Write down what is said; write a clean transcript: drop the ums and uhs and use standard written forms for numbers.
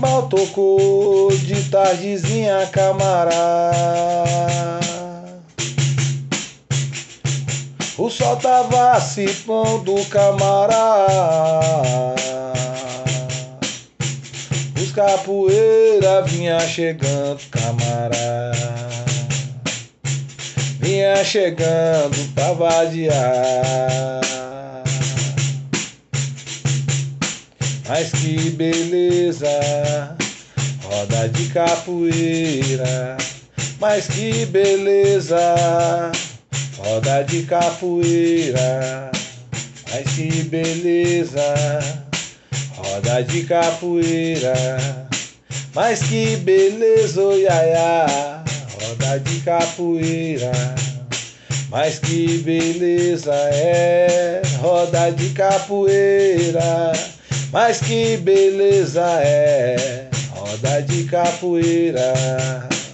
berimbau tocou de tardezinha, camarada. O sol tava se pondo, camarada. Os capoeira vinha chegando, camarada. Vinha chegando pra vadiar. Mas que beleza, roda de capoeira. Mas que beleza, roda de capoeira. Mas que beleza, roda de capoeira. Mas que beleza, oh, iaiá, roda de capoeira. Mas que beleza é roda de capoeira. Mas que beleza é roda de capoeira.